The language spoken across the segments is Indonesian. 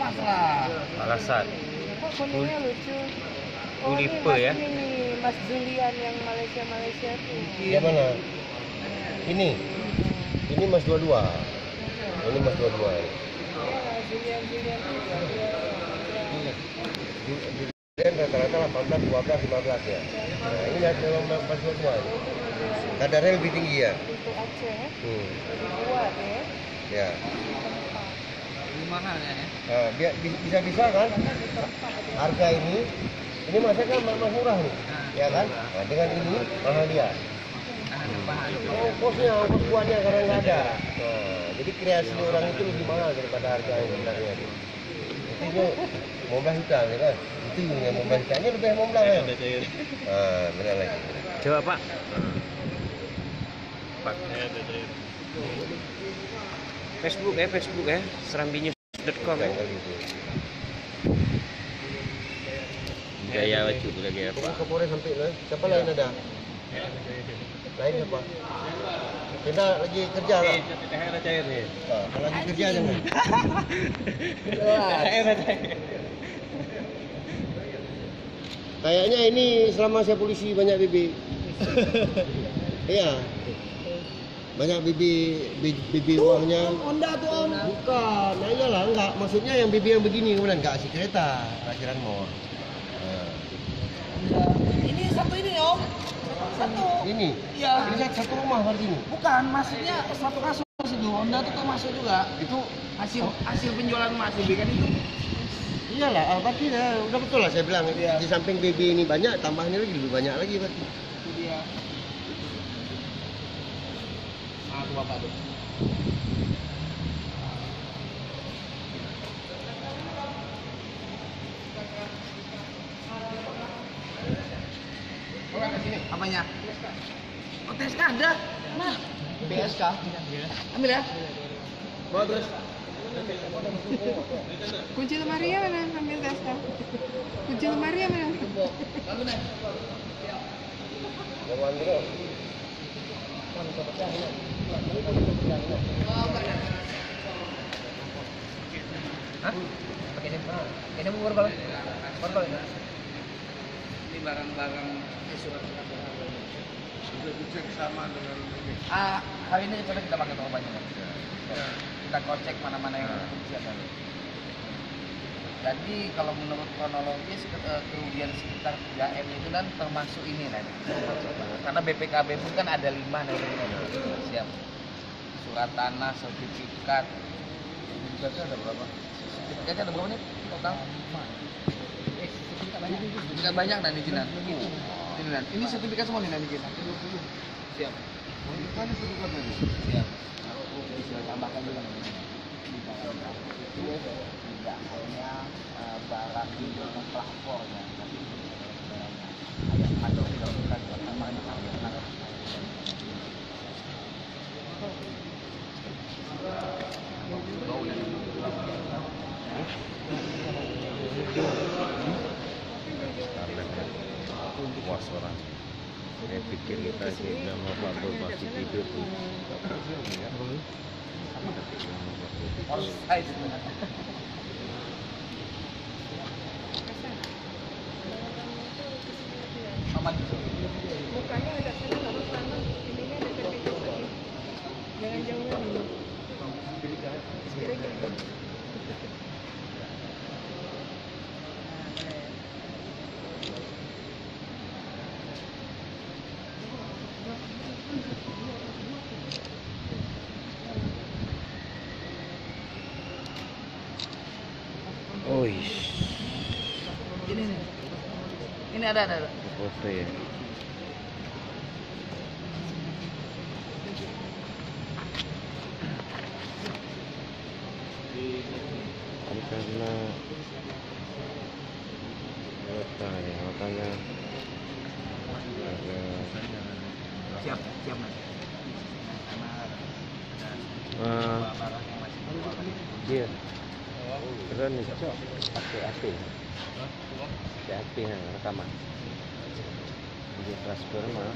Mas lah. Alasan. Kok kuningnya lucu? Oh, Tulipe ini ya? Mas ini, Mas Julian yang Malaysia tuh. Yang mana? Ini Mas 22. Ini Mas 22. Iya, Julian Julian rata-rata 18, 12, 15 ya. Nah, ini memang Mas 22. Kadarnya lebih tinggi ya. Itu Aceh ya. Lebih kuat ya. Ya. Lebih mahal ya. Nah, bisa kan harga ini masnya kan murah nih, ya kan? Nah, dengan ini mahal dia. Ongkos buahnya karena nggak ada. Nah, jadi kreasi orang itu lebih mahal daripada harga yang sebenarnya. Itu momblah hitam ya kan? Itu yang momblah hitamnya lebih momblah ya. Nah, benar lagi. Coba Pak. Facebook ya, serambinews.com. Gaya baju lagi apa? Kapolres sampai lah. Siapa lain ada? Lain apa? Kita lagi kerja lah. THR cair nih. Kalau lagi kerja jangan. Kayaknya ini selama saya polisi banyak bibi. Iya. Banyak bibi uangnya. Honda tuh Om. Bukan, nah iyalah enggak. Maksudnya yang bibi yang begini kemudian enggak kasih kereta, parkiran mall. Ini satu ini Om. Satu. Ini. Iya. Ini satu rumah berarti ini. Bukan, maksudnya satu kasus itu. Honda tuh masuk juga. Itu Hasil penjualan Mas Bibi kan itu. iyalah, berarti ya udah betul lah saya bilang. Iya. Di samping bibi ini banyak, tambahnya lagi lebih banyak lagi berarti. Itu dia. Aku bapak tuh. Apanya? Oh, TSK ada. Nah, BSK. Ambil ya. Bawa terus. Kunci lemari mana? Ambil tasnya. Kunci lemari mana? Lawan dulu. Hah? Pakai ini. Ini mau berapa? Berapa ini? Ini barang-barang surat Sudah dicek sama dengan ini. hari ini coba kita pakai tokobannya. Kita cek mana-mana yang siapa. Jadi kalau menurut kronologis kerugian sekitar 3M itu kan termasuk ini kan. Karena BPKB pun kan ada 5 nih. Siap. Surat tanah, sertifikat. Sertifikatnya ada berapa? Sertifikatnya ada berapa nih total? Sertifikat banyak dan izinan. Ini sertifikat semua nih nanti kita. Siap. Ini sertifikat tadi. Siap. Bisa tambahkan juga nih. Tidak hanya barang di dalam pelapornya, tapi ada dilakukan pertamanya Puas orang. Saya pikir kita sih bilang apa masih tidur tuh. Mukanya agak sana harus sana. Ininya dekat-dekat lagi. Jangan jauh lagi. Kira-kira. Ini nih. Ini ada. Foto ya. Karena ya makanya Siap nanti. Karena barang yang masih iya keren nih cok asli rekaman di transfer mah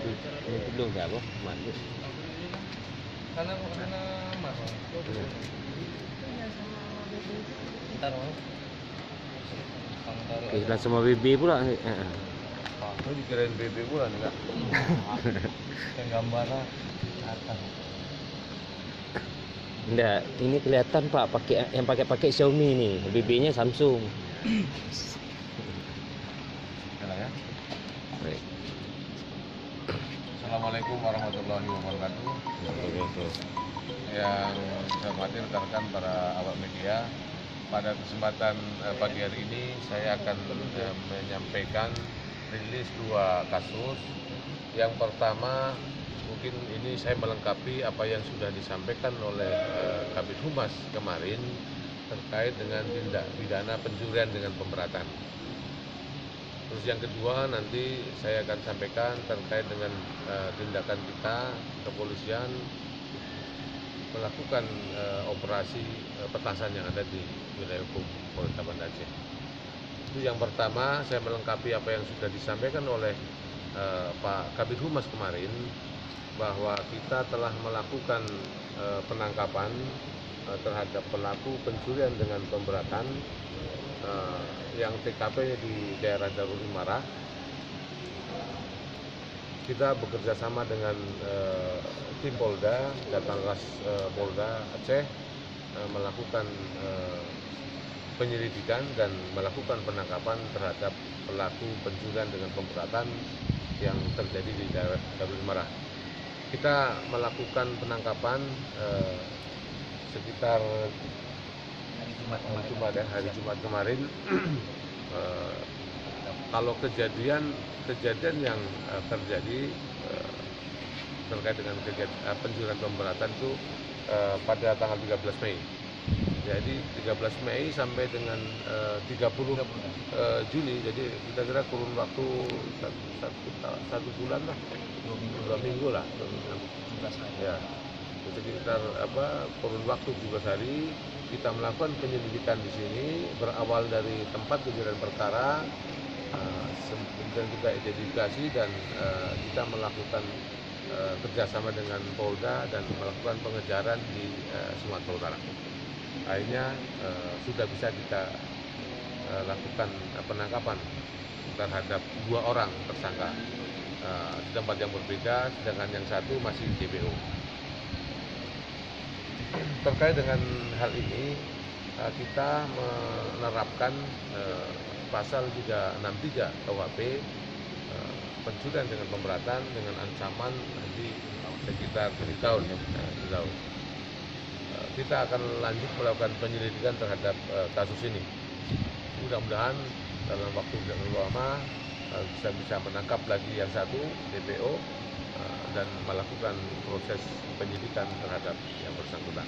ini belum nggak apa mandi karena mahal. Iya sama BB. Ntar mau. Kalau taruh Kehilangan sama BB pula. Aku dikirain BB pula nih kak. yang gambarnya atas. Enggak, ini kelihatan Pak pakai Xiaomi nih, BB-nya Samsung. Ya. Baik. Assalamualaikum warahmatullahi wabarakatuh. Yang saya hormati rekan-rekan para awak media, pada kesempatan pagi hari ini saya akan menyampaikan rilis 2 kasus. Yang pertama, mungkin ini saya melengkapi apa yang sudah disampaikan oleh Kabid Humas kemarin terkait dengan tindak pidana pencurian dengan pemberatan. Terus yang kedua nanti saya akan sampaikan terkait dengan tindakan kita kepolisian melakukan operasi petasan yang ada di wilayah hukum Polda Banda Aceh. Itu yang pertama, saya melengkapi apa yang sudah disampaikan oleh Pak Kabid Humas kemarin, bahwa kita telah melakukan penangkapan terhadap pelaku pencurian dengan pemberatan yang TKP di daerah Darul Imarah. Kita bekerja sama dengan tim Polda, Datlantas Polda Aceh melakukan penyelidikan dan melakukan penangkapan terhadap pelaku pencurian dengan pemberatan yang terjadi di daerah Darul Imarah. Kita melakukan penangkapan sekitar hari Jumat kemarin. Kalau kejadian yang terjadi terkait dengan pencurian pemberatan itu pada tanggal 13 Mei. Jadi 13 Mei sampai dengan 30 Juni, jadi kita kira kurun waktu satu bulan lah, 2 minggu lah, ya. Sekitar kurun waktu 17 hari kita melakukan penyelidikan di sini, berawal dari tempat kejadian perkara, kemudian kita identifikasi dan kita melakukan kerjasama dengan Polda dan melakukan pengejaran di Sumatera Utara. Akhirnya sudah bisa kita lakukan penangkapan terhadap 2 orang tersangka di tempat yang berbeda, sedangkan yang satu masih DPO. Terkait dengan hal ini, kita menerapkan pasal 363 KUHP pencurian dengan pemberatan dengan ancaman nanti sekitar 7 tahun. Kita akan lanjut melakukan penyelidikan terhadap kasus ini. Mudah-mudahan dalam waktu tidak terlalu lama bisa menangkap lagi yang satu DPO dan melakukan proses penyidikan terhadap yang bersangkutan.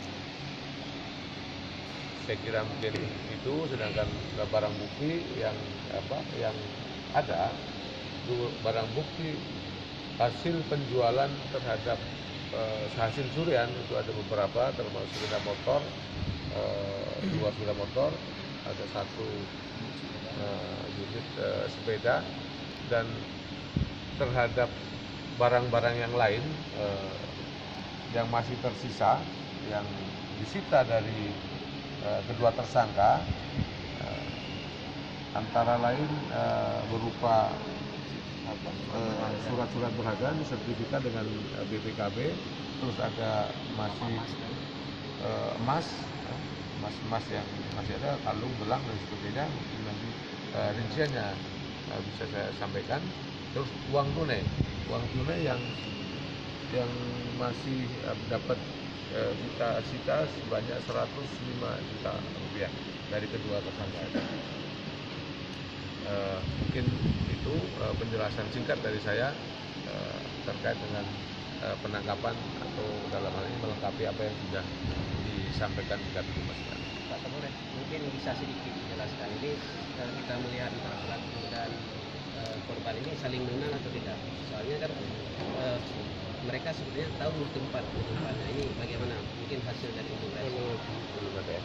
Saya kira mungkin itu, sedangkan barang bukti yang ada, barang bukti hasil penjualan terhadap hasil curian itu ada beberapa, termasuk sepeda motor, 2 sepeda motor, ada 1 unit sepeda, dan terhadap barang-barang yang lain yang masih tersisa yang disita dari kedua tersangka, antara lain berupa surat-surat berharga, sertifikat dengan BPKB, terus ada masih emas yang masih ada, kalung, gelang dan sebagainya. Mungkin nanti rinciannya bisa saya sampaikan. Terus uang tunai yang masih dapat kita sita sebanyak 105 juta rupiah dari kedua tersangka. Mungkin itu penjelasan singkat dari saya terkait dengan penangkapan, atau dalam hal ini melengkapi apa yang sudah disampaikan di Kabid Humas. Pak Kapolres, mungkin bisa sedikit dijelaskan ini kita melihat antara pelaku dan korban ini saling mengenal atau tidak? Soalnya kan mereka sebenarnya tahu tempatnya ini bagaimana? Mungkin hasil dari investigasi.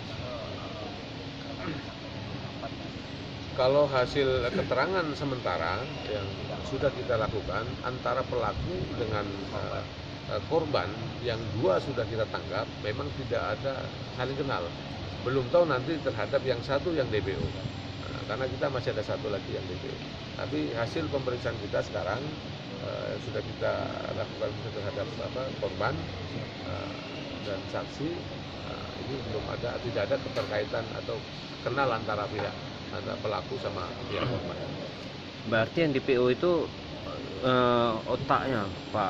Kalau hasil keterangan sementara yang sudah kita lakukan antara pelaku dengan korban yang 2 sudah kita tangkap memang tidak ada saling kenal. Belum tahu nanti terhadap yang 1 yang DPO. Karena kita masih ada 1 lagi yang DPO. Tapi hasil pemeriksaan kita sekarang sudah kita lakukan terhadap korban dan saksi. Ini tidak ada keterkaitan atau kenal antara pelaku sama pihak korban. Berarti yang DPO itu otaknya, Pak?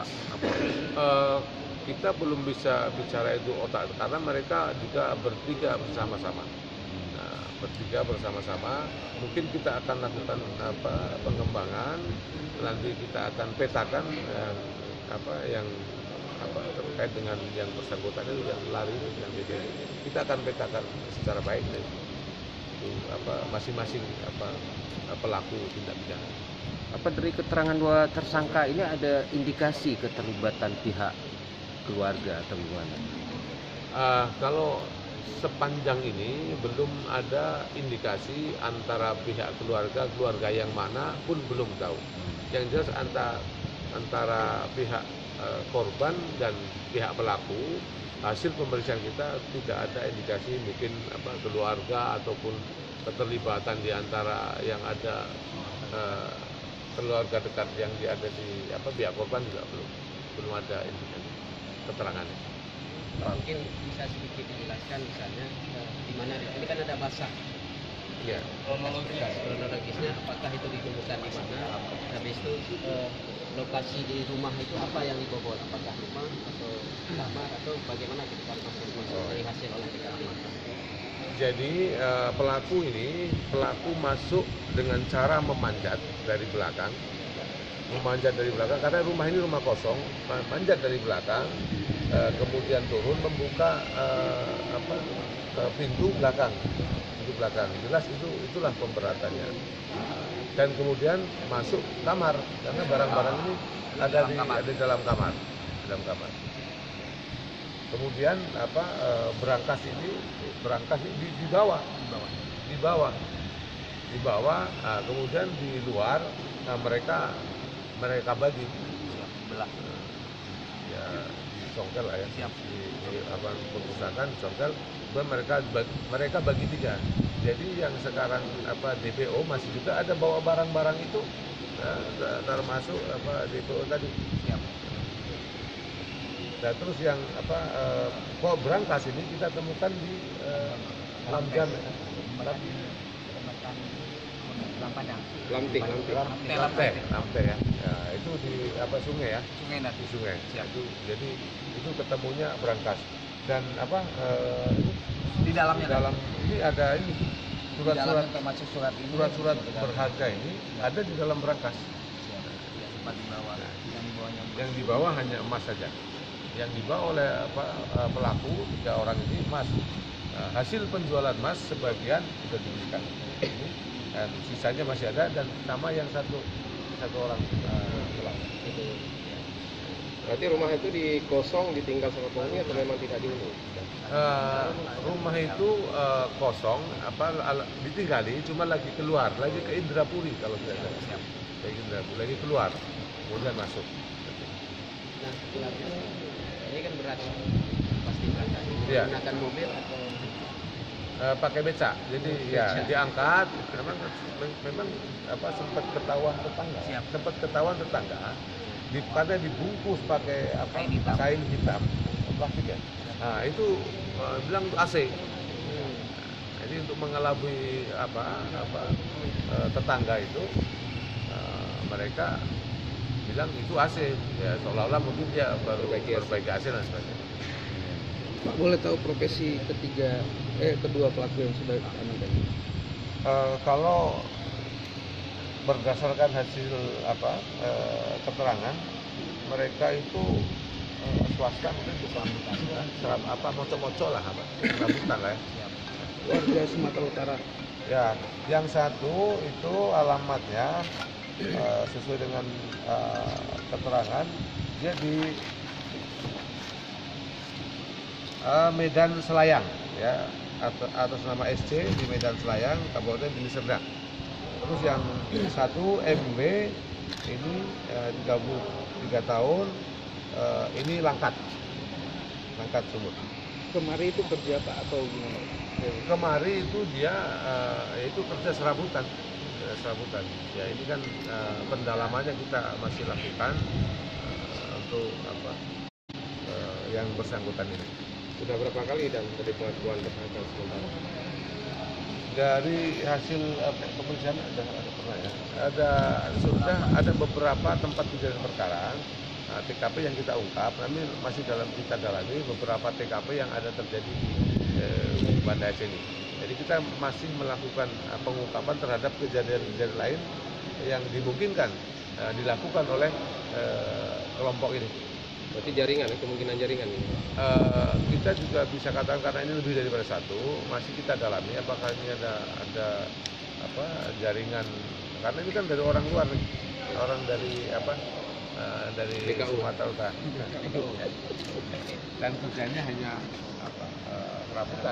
Kita belum bisa bicara itu otak karena mereka juga bertiga bersama-sama. Bertiga bersama-sama, mungkin kita akan lakukan pengembangan, nanti kita akan petakan yang terkait dengan yang bersangkutan itu yang lari yang DPO. Kita akan petakan secara baik itu masing-masing pelaku tindak pidana. Apa dari keterangan 2 tersangka ini ada indikasi keterlibatan pihak keluarga atau gimana? Kalau sepanjang ini belum ada indikasi antara pihak keluarga yang mana pun belum tahu. Yang jelas antara pihak korban dan pihak pelaku, hasil pemeriksaan kita tidak ada indikasi mungkin keluarga ataupun keterlibatan di antara yang ada keluarga dekat yang ada di pihak korban juga belum ada indikasi keterangannya. Mungkin bisa sedikit dijelaskan misalnya di mana ini kan ada basah. Ya. Kronologisnya apakah itu ditemukan di mana? Habis itu lokasi di rumah itu apa yang dibobol? Apakah rumah atau kamar atau bagaimana kita masuk dari hasil olah tkp? Jadi pelaku masuk dengan cara memanjat dari belakang. Karena rumah ini rumah kosong, manjat dari belakang, kemudian turun membuka pintu belakang. Jelas itulah pemberatannya. Dan kemudian masuk kamar karena barang-barang ini ada di dalam kamar. Kemudian berangkas ini dibawa, kemudian di luar mereka bagi belah. Ya disongkel lah ya. Siap. Di perpustakaan disongkel, mereka bagi 3. Jadi yang sekarang DPO masih juga ada bawa barang-barang itu, termasuk DPO tadi. Siap. Nah, terus yang berangkas ini kita temukan di Lamjam. Lamte ya. Ya, itu di sungai ya. Sungai nanti. Di sungai. Siap. Jadi itu ketemunya berangkas dan Di dalamnya ini ada ini surat-surat termasuk surat ini. Surat-surat berharga ini ada di dalam berangkas. Sempat dibawa. Yang dibawa hanya emas saja. Yang dibawa oleh pelaku 3 orang ini emas. Hasil penjualan emas sebagian sudah diberikan. Dan sisanya masih ada dan nama yang satu orang pelaku. Berarti rumah itu dikosong, ditinggal sama penghuni atau memang tidak dihuni? Rumah itu kosong, ditinggali, cuma lagi keluar, lagi ke Indrapuri kalau tidak salah. Lagi keluar, kemudian masuk. Nah, pulangnya ini kan berat, pasti berat. Iya. Menggunakan mobil atau Pakai becak, jadi ya diangkat. Memang sempat ketahuan tetangga. Karena dibungkus pakai kain hitam, plastik ya. Nah itu bilang itu AC. Jadi untuk mengelabui tetangga itu, mereka bilang itu AC. Ya seolah-olah mungkin dia baru perbaiki AC dan sebagainya. Pak, boleh tahu profesi kedua pelaku yang sudah diamankan? Kalau berdasarkan hasil keterangan, mereka itu swasta mungkin bukan moco-moco lah rambutan lah ya. Warga Sumatera Utara. Ya, yang satu itu alamatnya sesuai dengan keterangan dia di Medan Selayang ya, atas nama SC di Medan Selayang, Kabupaten Deli Serdang. Terus yang satu MW ini 33 tahun, ini langkat sumur. Kemari itu kerja Pak atau gimana? Kemari itu dia itu kerja serabutan. Ya ini kan pendalamannya kita masih lakukan untuk yang bersangkutan ini. Sudah berapa kali dan dari pengakuan tersangka sementara? Dari hasil pemeriksaan ada pernah ya. Sudah ada beberapa tempat kejadian perkara. TKP yang kita ungkap, kami masih kita dalami beberapa TKP yang ada terjadi di Banda Aceh ini. Jadi kita masih melakukan pengungkapan terhadap kejadian-kejadian lain yang dimungkinkan dilakukan oleh kelompok ini. Berarti jaringan, kemungkinan jaringan ini? Kita juga bisa katakan karena ini lebih daripada satu, masih kita dalami apakah ini ada jaringan, karena ini kan dari orang luar, orang dari dari Sumatera Utara. Dan kerjanya hanya serabutan.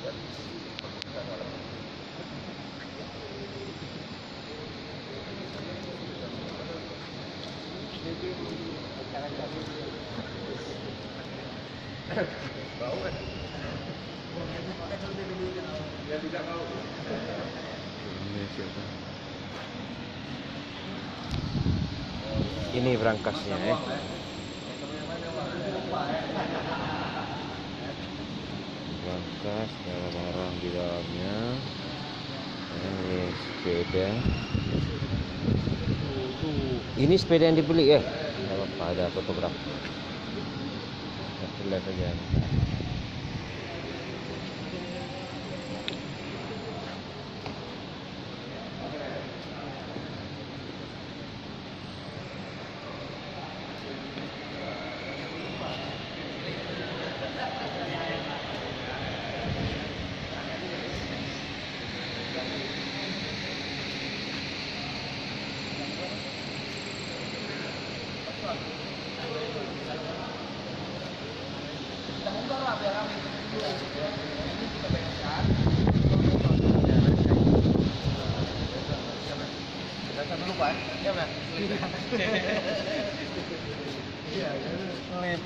Ini berangkasnya ya. Berangkas, barang-barang di dalamnya. Ini sepeda. Ini sepeda yang dibeli ya? Tidak apa-apa, ada fotograf. Satu lihat aja. Dasar dulu Pak, ya Pak. Lip.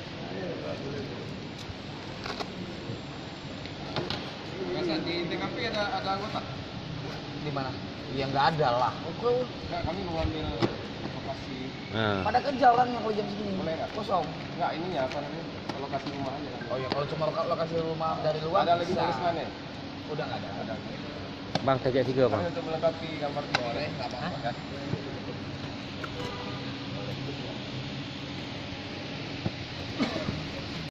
Masa di TKP ada anggota? Di mana? Ya nggak ada lah. Enggak, kami mau ambil lokasi. Nah, Pada kerja orangnya kalau jam segini. Boleh nggak? Kosong. Enggak, ininya apa namanya? Lokasi rumah aja kan. Oh ya kalau cuma lokasi rumah dari luar Ada lagi bisa. tulisannya? Udah nggak ada. Ada. Bang, tajak 3 bang. Kami untuk melengkapi gambar Boleh, nggak apa-apa kan.